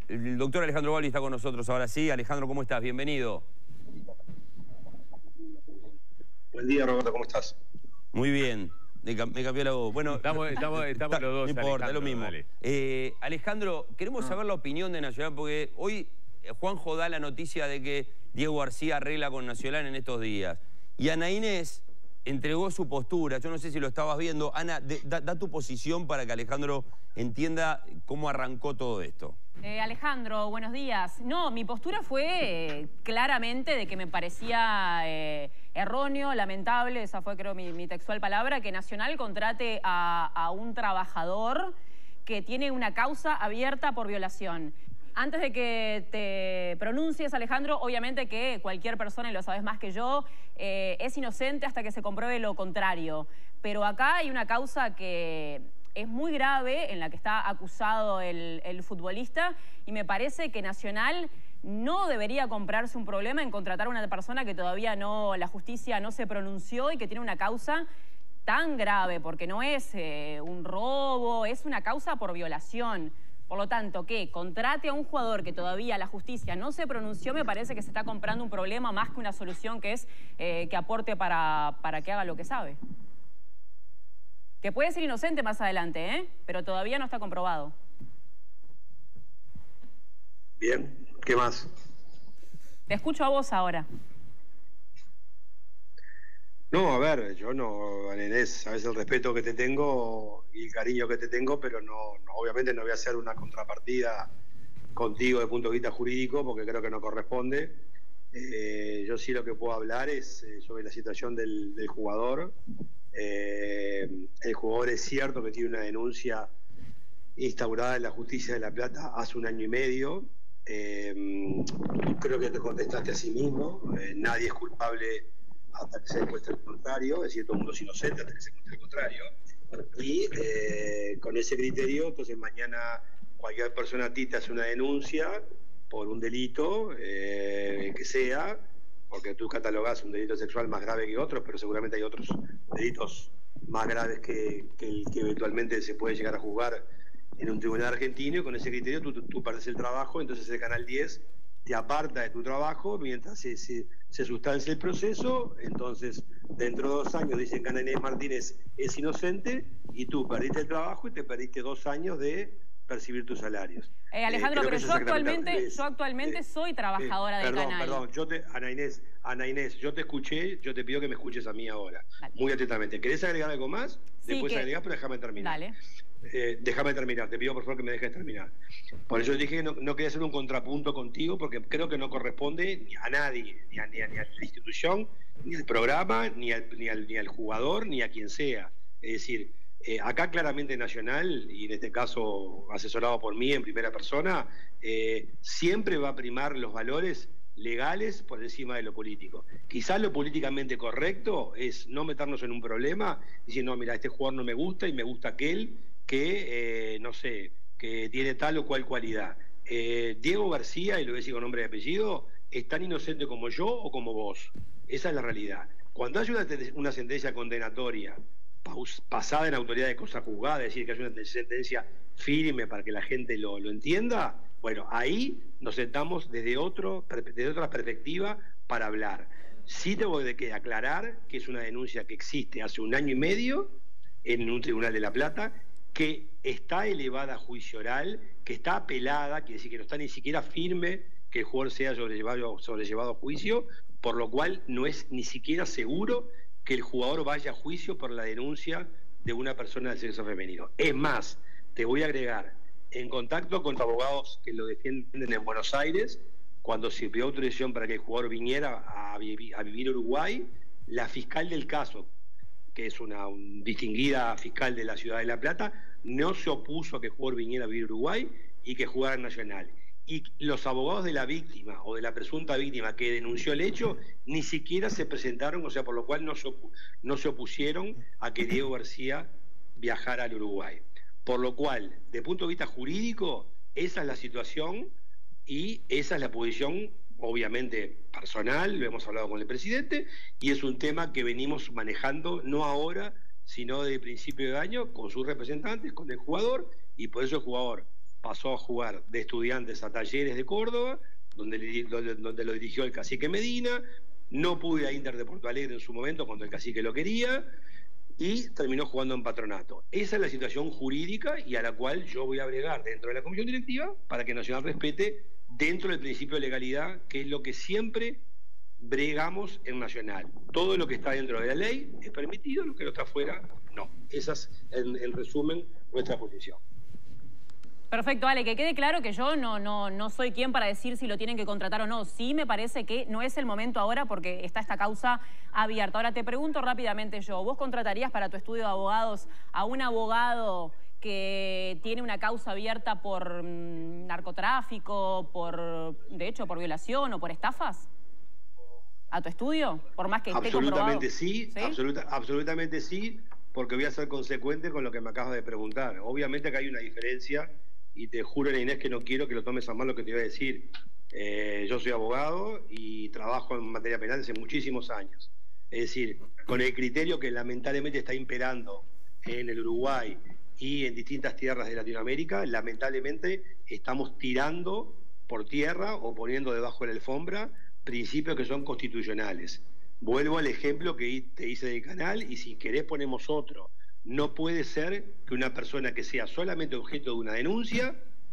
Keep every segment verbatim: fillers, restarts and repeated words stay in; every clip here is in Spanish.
El doctor Alejandro Balbi está con nosotros ahora sí. Alejandro, ¿cómo estás? Bienvenido. Buen día, Roberto, ¿cómo estás? Muy bien. Me, me cambió la voz. Bueno, estamos, estamos, estamos está, los dos, no importa, es lo mismo. Eh, Alejandro, queremos saber la opinión de Nacional, porque hoy Juanjo da la noticia de que Diego García arregla con Nacional en estos días. Y Ana Inés entregó su postura. Yo no sé si lo estabas viendo. Ana, de, da, da tu posición para que Alejandro entienda cómo arrancó todo esto. Eh, Alejandro, buenos días. No, mi postura fue eh, claramente de que me parecía eh, erróneo, lamentable, esa fue creo mi, mi textual palabra, que Nacional contrate a, a un trabajador que tiene una causa abierta por violación. Antes de que te pronuncies, Alejandro, obviamente que cualquier persona, y lo sabes más que yo, eh, es inocente hasta que se compruebe lo contrario. Pero acá hay una causa que es muy grave, en la que está acusado el, el futbolista, y me parece que Nacional no debería comprarse un problema en contratar a una persona que todavía no, la justicia no se pronunció y que tiene una causa tan grave, porque no es eh, un robo, es una causa por violación. Por lo tanto, que contrate a un jugador que todavía la justicia no se pronunció, me parece que se está comprando un problema más que una solución, que es eh, que aporte para, para que haga lo que sabe. Que puede ser inocente más adelante, ¿eh? Pero todavía no está comprobado. Bien, ¿qué más? Te escucho a vos ahora. No, a ver, yo no, Ana Inés, sabes el respeto que te tengo y el cariño que te tengo, pero no, no obviamente no voy a hacer una contrapartida contigo desde el punto de vista jurídico, porque creo que no corresponde. Eh, yo sí lo que puedo hablar es eh, sobre la situación del, del jugador. Eh, el jugador es cierto que tiene una denuncia instaurada en la justicia de La Plata hace un año y medio. Eh, creo que te contestaste a sí mismo. Eh, nadie es culpable hasta que se demuestre el contrario, es decir, todo el mundo es inocente hasta que se demuestre el contrario. Y eh, con ese criterio, entonces mañana cualquier persona a ti te hace una denuncia por un delito, eh, que sea, porque tú catalogás un delito sexual más grave que otros, pero seguramente hay otros delitos más graves que, que el que eventualmente se puede llegar a juzgar en un tribunal argentino, y con ese criterio tú, tú, tú perdés el trabajo, entonces el Canal diez te aparta de tu trabajo mientras se, se, se sustancia el proceso. Entonces dentro de dos años dicen que Ana Inés Martínez es inocente y tú perdiste el trabajo y te perdiste dos años de percibir tus salarios. Eh, Alejandro, eh, pero yo actualmente, es, yo actualmente eh, soy trabajadora eh, del perdón, canal. Perdón, yo te, Ana Inés, Ana Inés, yo te escuché, yo te pido que me escuches a mí ahora, vale, muy atentamente. ¿Querés agregar algo más? Sí, Después que... agregás, pero déjame terminar. Dale. Eh, déjame terminar, te pido por favor que me dejes terminar. Por eso dije que no, no quería hacer un contrapunto contigo, porque creo que no corresponde ni a nadie, ni a, ni a, ni a la institución, ni al programa, ni al, ni, al, ni al jugador, ni a quien sea. Es decir, eh, acá claramente Nacional, y en este caso asesorado por mí en primera persona, eh, siempre va a primar los valores legales por encima de lo político. Quizás lo políticamente correcto es no meternos en un problema diciendo, no, mira, este jugador no me gusta y me gusta aquel que, eh, no sé, que tiene tal o cual cualidad. Eh, Diego García, y lo voy a decir con nombre y apellido, es tan inocente como yo o como vos. Esa es la realidad. Cuando hay una, una sentencia condenatoria paus, pasada en autoridad de cosa juzgada, es decir, que hay una sentencia firme para que la gente lo, lo entienda, bueno, ahí nos sentamos desde, otro, desde otra perspectiva para hablar. Sí tengo que aclarar que es una denuncia que existe hace un año y medio en un tribunal de La Plata, que está elevada a juicio oral, que está apelada, quiere decir que no está ni siquiera firme que el jugador sea sobrellevado, sobrellevado a juicio, por lo cual no es ni siquiera seguro que el jugador vaya a juicio por la denuncia de una persona del sexo femenino. Es más, te voy a agregar, en contacto con abogados que lo defienden en Buenos Aires, cuando se pidió autorización para que el jugador viniera a, vi a vivir a Uruguay, la fiscal del caso, que es una un distinguida fiscal de la ciudad de La Plata, no se opuso a que el jugador viniera a vivir a Uruguay y que jugara en Nacional. Y los abogados de la víctima o de la presunta víctima que denunció el hecho ni siquiera se presentaron, o sea, por lo cual no se, no se opusieron a que Diego García viajara al Uruguay. Por lo cual, de punto de vista jurídico, esa es la situación y esa es la posición, obviamente personal, lo hemos hablado con el presidente, y es un tema que venimos manejando no ahora, sino desde el principio de año, con sus representantes, con el jugador, y por eso el jugador pasó a jugar de Estudiantes a Talleres de Córdoba, donde, donde, donde lo dirigió el cacique Medina, no pudo ir a Inter de Porto Alegre en su momento cuando el cacique lo quería, y terminó jugando en Patronato. Esa es la situación jurídica y a la cual yo voy a bregar dentro de la comisión directiva para que Nacional respete dentro del principio de legalidad, que es lo que siempre bregamos en Nacional. Todo lo que está dentro de la ley es permitido, lo que no está afuera, no. Esa es, en, en resumen, nuestra posición. Perfecto, Ale, que quede claro que yo no, no, no soy quien para decir si lo tienen que contratar o no. Sí me parece que no es el momento ahora porque está esta causa abierta. Ahora te pregunto rápidamente yo, ¿vos contratarías para tu estudio de abogados a un abogado que tiene una causa abierta por mmm, narcotráfico, por, de hecho, por violación o por estafas? ¿A tu estudio? Por más que esté absolutamente sí, ¿Sí? Absoluta, absolutamente sí, porque voy a ser consecuente con lo que me acabas de preguntar. Obviamente que hay una diferencia, y te juro, Inés, que no quiero que lo tomes a mal lo que te voy a decir. Eh, yo soy abogado y trabajo en materia penal hace muchísimos años. Es decir, con el criterio que lamentablemente está imperando en el Uruguay y en distintas tierras de Latinoamérica, lamentablemente estamos tirando por tierra o poniendo debajo de la alfombra principios que son constitucionales. Vuelvo al ejemplo que te hice del canal y si querés ponemos otro. No puede ser que una persona que sea solamente objeto de una denuncia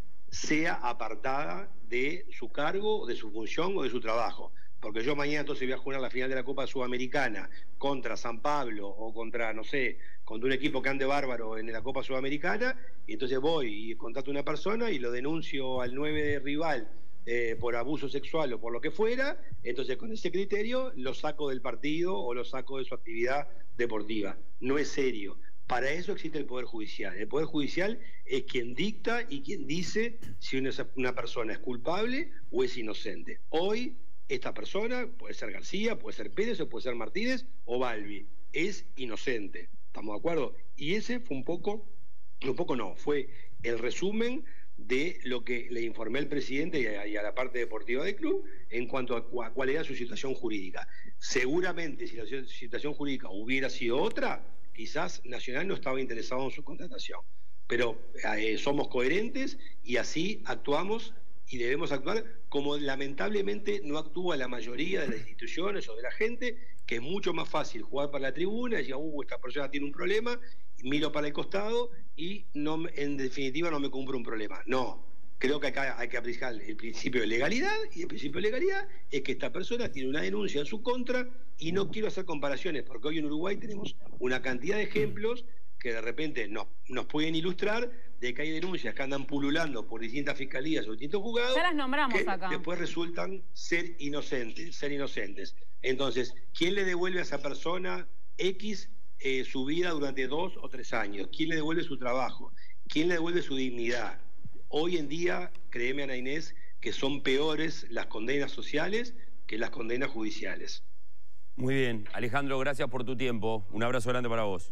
sea apartada de su cargo, de su función o de su trabajo. Porque yo mañana entonces voy a jugar la final de la Copa Sudamericana contra San Pablo o contra, no sé, contra un equipo que ande bárbaro en la Copa Sudamericana, y entonces voy y contrato a una persona y lo denuncio al nueve de rival eh, por abuso sexual o por lo que fuera, entonces con ese criterio lo saco del partido o lo saco de su actividad deportiva. No es serio. Para eso existe el Poder Judicial. El Poder Judicial es quien dicta y quien dice si una, una persona es culpable o es inocente. Hoy, esta persona, puede ser García, puede ser Pérez, o puede ser Martínez o Balbi, es inocente. ¿Estamos de acuerdo? Y ese fue un poco, un poco no, fue el resumen de lo que le informé al presidente y a, y a la parte deportiva del club en cuanto a, a cuál era su situación jurídica. Seguramente, si la situación jurídica hubiera sido otra, quizás Nacional no estaba interesado en su contratación, pero eh, somos coherentes y así actuamos y debemos actuar como lamentablemente no actúa la mayoría de las instituciones o de la gente, que es mucho más fácil jugar para la tribuna y decir, uh, esta persona tiene un problema, miro para el costado y no, en definitiva no me cumplo un problema. No, creo que acá hay que aplicar el principio de legalidad, y el principio de legalidad es que esta persona tiene una denuncia en su contra, y no quiero hacer comparaciones porque hoy en Uruguay tenemos una cantidad de ejemplos que de repente nos, nos pueden ilustrar de que hay denuncias que andan pululando por distintas fiscalías o distintos juzgados, ya las nombramos que acá. Después resultan ser inocentes, ser inocentes. Entonces, ¿quién le devuelve a esa persona X eh, su vida durante dos o tres años? ¿Quién le devuelve su trabajo? ¿Quién le devuelve su dignidad? Hoy en día, créeme, Ana Inés, que son peores las condenas sociales que las condenas judiciales. Muy bien. Alejandro, gracias por tu tiempo. Un abrazo grande para vos.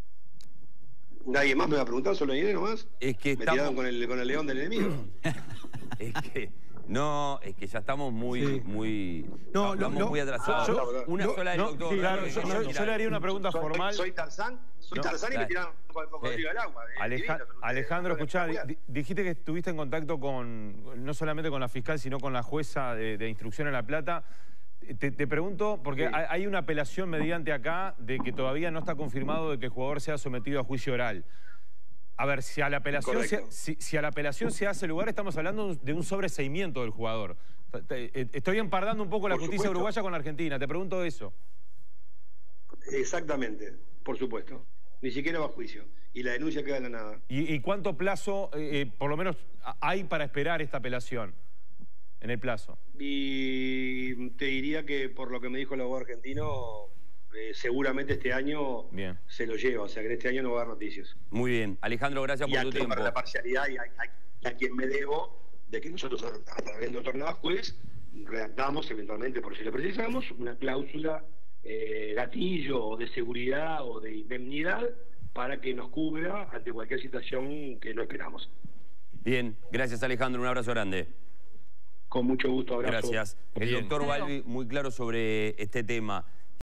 ¿Nadie más me va a preguntar? ¿Solo Inés nomás? Es que ¿Me estamos... tiraron con el, con el león del enemigo? Es que... No, es que ya estamos muy, sí. muy, no, estamos no, muy atrasados. Yo, una no, sola del no, doctor. Sí, claro, yo, yo, yo le haría una pregunta soy, formal. Soy Tarzán, soy no, Tarzán y me tiraron con el cocodrilo del agua. Aleja, divino, Alejandro, escuchá, dijiste que estuviste en contacto con, no solamente con la fiscal, sino con la jueza de, de instrucción en La Plata. Te, te pregunto, porque sí. hay una apelación mediante acá de que todavía no está confirmado de que el jugador sea sometido a juicio oral. A ver, si a la apelación, se, si, si a la apelación se hace lugar, estamos hablando de un sobreseimiento del jugador. Estoy empardando un poco la justicia supuesto. uruguaya con la Argentina, te pregunto eso. Exactamente, por supuesto. Ni siquiera va a juicio. Y la denuncia queda en la nada. ¿Y, y cuánto plazo, eh, por lo menos, hay para esperar esta apelación? En el plazo. Y te diría que, por lo que me dijo el abogado argentino, eh, seguramente este año bien. se lo lleva. O sea, que este año no va a dar noticias. Muy bien. Alejandro, gracias y por tu tiempo. Para la parcialidad y a, a, a quien me debo de que nosotros, a, a través del doctor Navas, redactamos, eventualmente, por si lo precisamos, una cláusula eh, gatillo o de seguridad o de indemnidad para que nos cubra ante cualquier situación que no esperamos. Bien. Gracias, Alejandro. Un abrazo grande. Con mucho gusto, abrazo. Gracias. El doctor Balbi, muy claro sobre este tema.